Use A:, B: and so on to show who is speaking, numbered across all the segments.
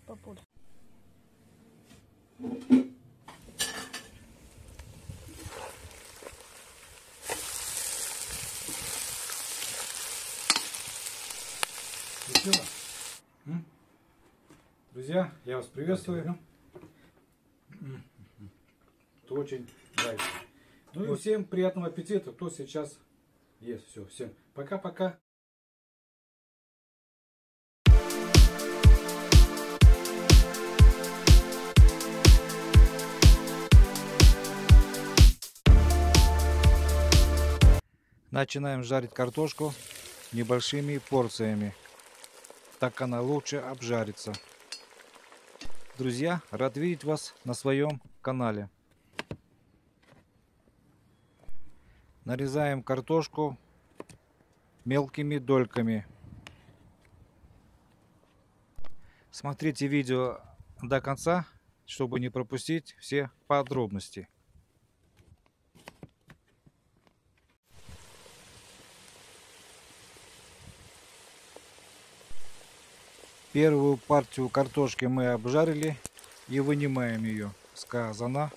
A: папуль.
B: Друзья, я вас приветствую. Это очень нравится. Ну и всем приятного аппетита, кто сейчас ест. Все, всем пока-пока. Начинаем жарить картошку небольшими порциями. Так она лучше обжарится. Друзья, рад видеть вас на своем канале. Нарезаем картошку мелкими дольками. Смотрите видео до конца, чтобы не пропустить все подробности. Первую партию картошки мы обжарили и вынимаем ее с казана.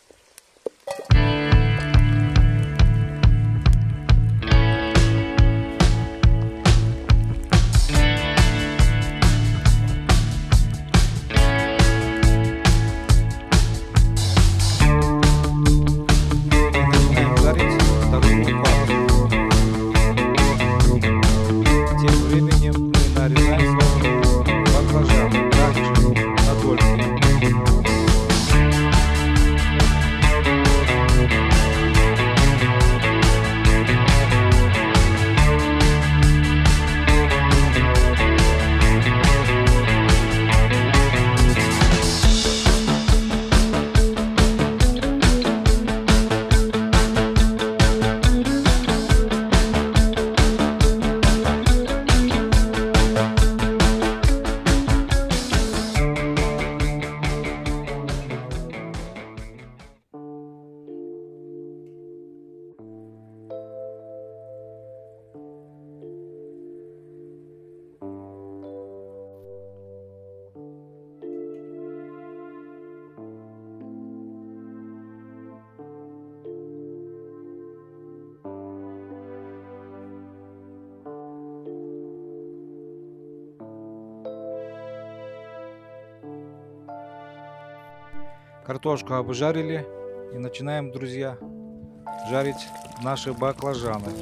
B: Картошку обжарили и начинаем, друзья, жарить наши баклажаны.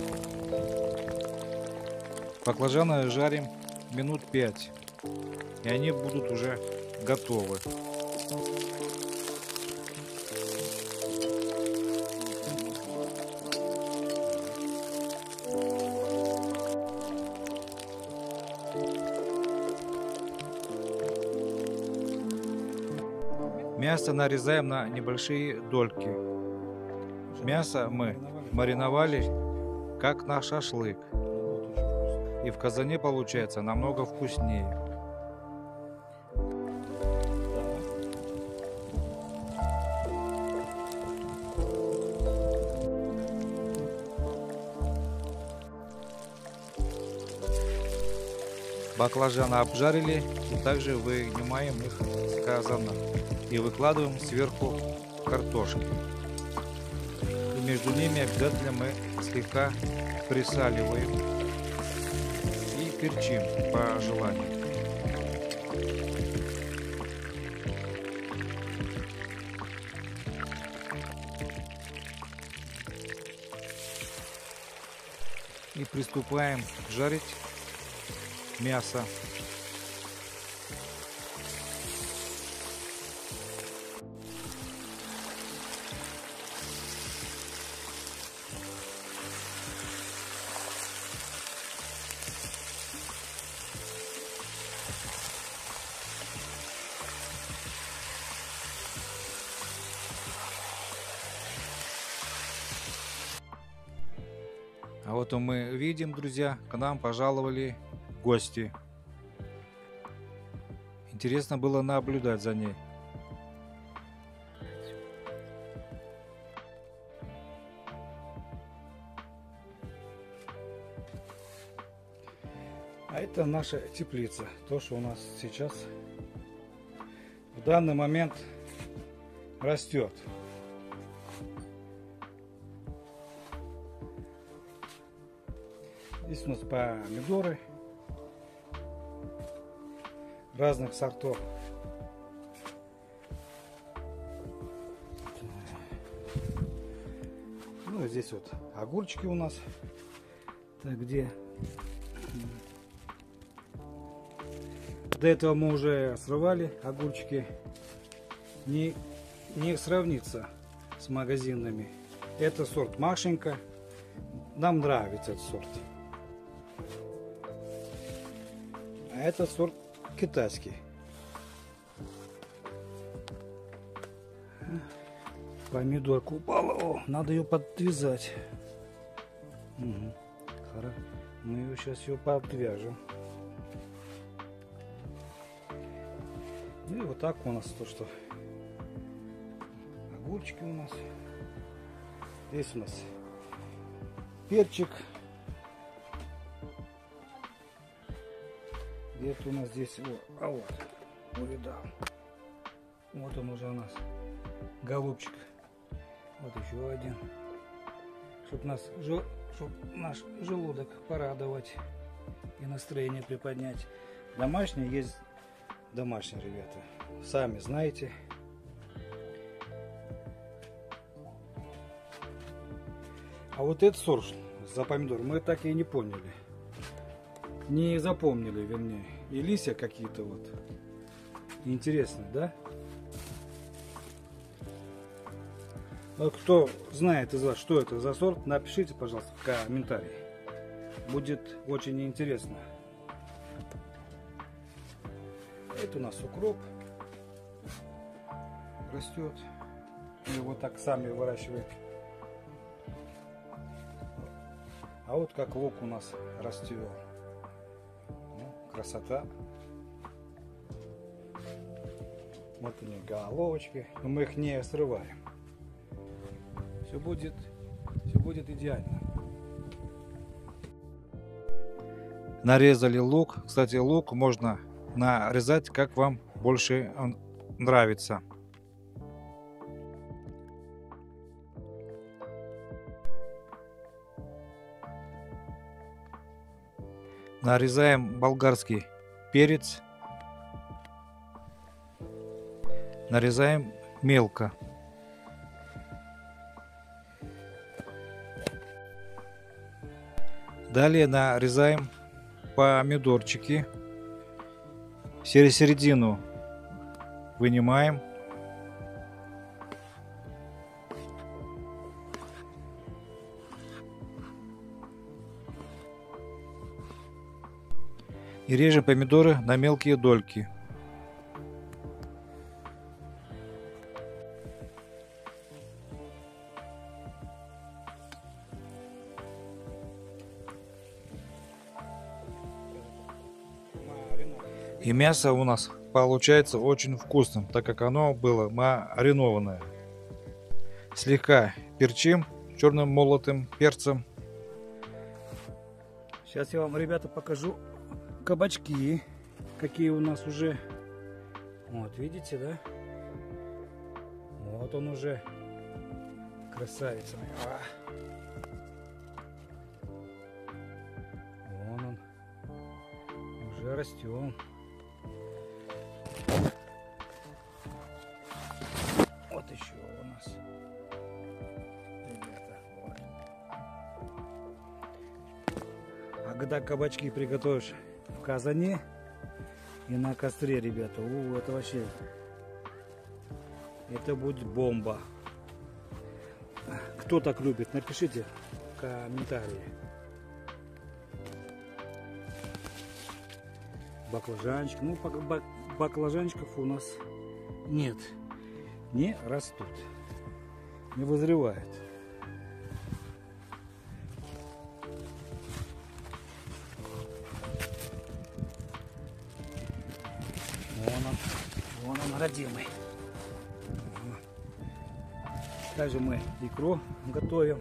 B: Баклажаны жарим минут 5, и они будут уже готовы. Мясо нарезаем на небольшие дольки. Мясо мы мариновали как на шашлык. И в казане получается намного вкуснее. Баклажаны обжарили и также вынимаем их с казана и выкладываем сверху картошки. И между ними обязательно мы слегка присаливаем и перчим по желанию. И приступаем жарить мясо. А вот мы видим, друзья, к нам пожаловали гости. Интересно было наблюдать за ней. А это наша теплица. То, что у нас сейчас
A: в данный момент растет. Здесь у нас помидоры разных сортов. Ну и здесь вот огурчики у нас. Так, где? До этого мы уже срывали огурчики. Не сравнится с магазинными. Это сорт Машенька. Нам нравится этот сорт. А этот сорт китайский. Помидорка упала. О, надо ее подвязать. Угу. Хорошо. Мы ее сейчас подвяжем. И вот так у нас то, что огурчики у нас. Здесь у нас перчик. Где-то у нас здесь, вот, увидал. Вот он уже у нас, голубчик. Вот еще один. Чтоб наш желудок порадовать и настроение приподнять. Домашний есть домашние, ребята. Сами знаете. А вот этот сорт за помидор мы так и не поняли. Не запомнили, вернее. И листья какие-то вот. Интересно, да? Вот кто знает из вас, что это за сорт, напишите, пожалуйста, в комментарии. Будет очень интересно. Это у нас укроп растет. Мы его так сами выращиваем. А вот как лук у нас растет. Ну, красота. Вот у них головочки. Но мы их не срываем. Все будет идеально.
B: Нарезали лук. Кстати, лук можно нарезать, как вам больше нравится. Нарезаем болгарский перец. Нарезаем мелко. Далее нарезаем помидорчики. Середину вынимаем. И режем помидоры на мелкие дольки. И мясо у нас получается очень вкусным, так как оно было маринованное. Слегка перчим черным молотым перцем.
A: Сейчас я вам, ребята, покажу кабачки, какие у нас уже. Вот, видите, да? Вот он уже. Красавица моя. Вон он. Уже растет. Вот еще у нас. Ребята, вот. А когда кабачки приготовишь в казане и на костре, ребята, это вообще, это будет бомба. Кто так любит, напишите в комментарии. Баклажанчик, ну баклажанчиков у нас нет, не растут, не вызревает. Вон он, родимый. Также мы икру готовим.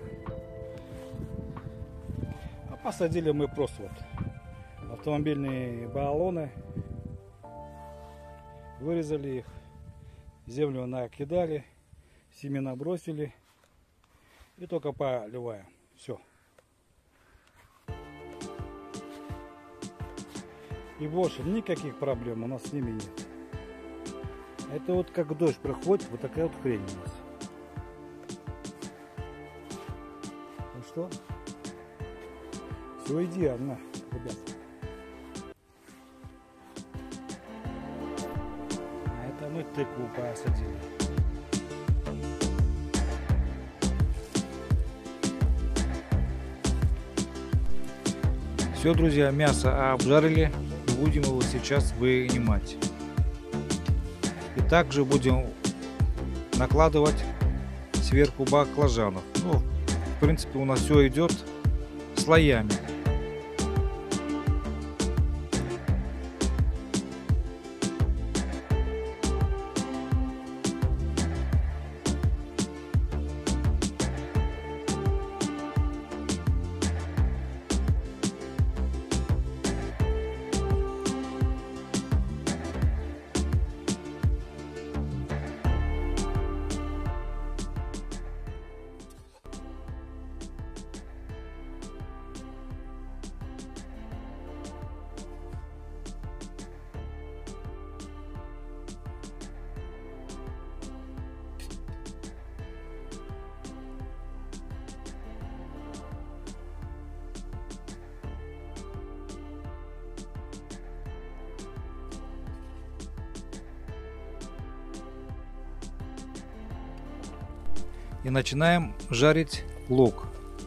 A: А посадили мы просто вот автомобильные баллоны. Вырезали их Землю накидали, семена бросили и только поливаем. Все. И больше никаких проблем у нас с ними нет. Это вот как дождь проходит, вот такая вот хрень у нас. Ну что? Все идеально, ребят. А это мы тыкву посадили.
B: Все, друзья, мясо обжарили. Будем его сейчас вынимать. И также будем накладывать сверху баклажанов. Ну, в принципе, у нас все идет слоями. И начинаем жарить лук.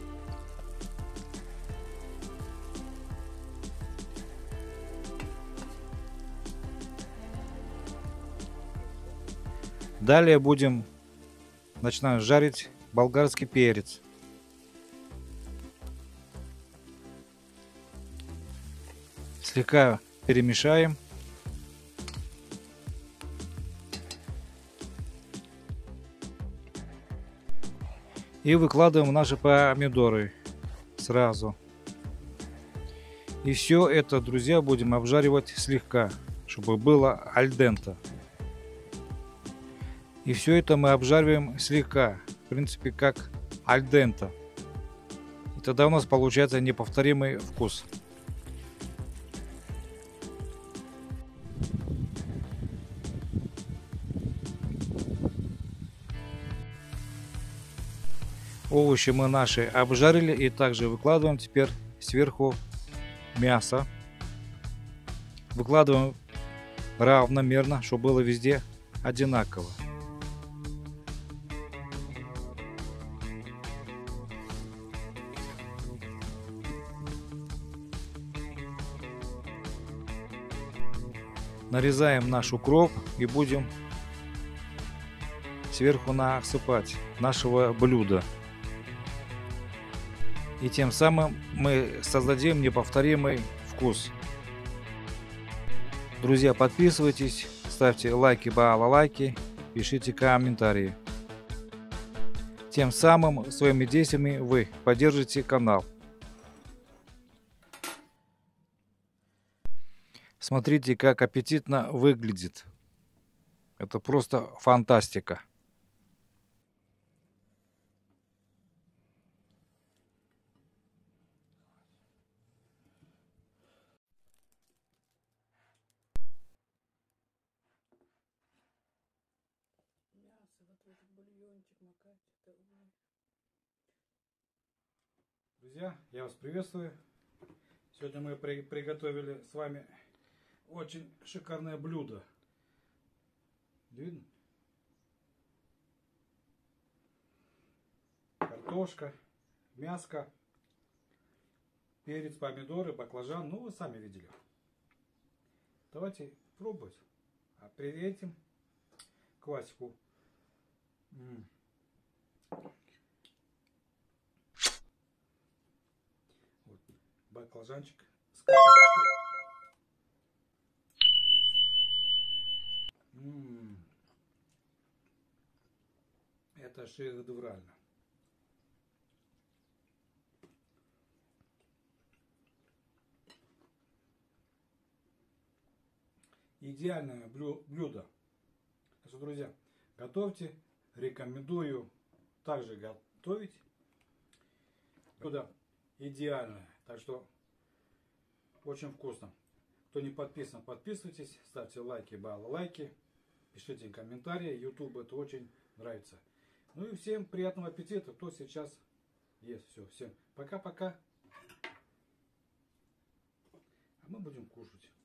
B: Далее начинаем жарить болгарский перец. Слегка перемешаем. И выкладываем наши помидоры сразу. И все это, друзья, будем обжаривать слегка, чтобы было аль денте. И все это мы обжариваем слегка, в принципе, как аль денте. И тогда у нас получается неповторимый вкус. Овощи мы наши обжарили и также выкладываем теперь сверху мясо. Выкладываем равномерно, чтобы было везде одинаково. Нарезаем наш укроп и будем сверху насыпать нашего блюда. И тем самым мы создадим неповторимый вкус. Друзья, подписывайтесь, ставьте лайки, балалайки, пишите комментарии. Тем самым своими действиями вы поддержите канал. Смотрите, как аппетитно выглядит. Это просто фантастика.
A: Друзья, я вас приветствую. Сегодня мы приготовили с вами очень шикарное блюдо. Видно? Картошка, мяско, перец, помидоры, баклажан. Ну, вы сами видели. Давайте пробовать. А перед этим квасику. Вот, баклажанчик с картошкой. Это шедеврально. Идеальное блюдо. Так что, друзья, Готовьте. Рекомендую также готовить. Туда идеально. Так что очень вкусно. Кто не подписан, подписывайтесь. Ставьте лайки, балалайки. Пишите комментарии. YouTube это очень нравится. Ну и всем приятного аппетита, кто сейчас ест. Все, всем пока-пока. А мы будем кушать.